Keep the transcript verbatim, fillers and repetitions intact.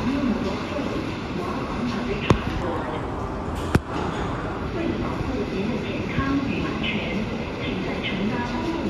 那么多废物，往往把被传播。为了保护您的健康与安全，请在乘搭公共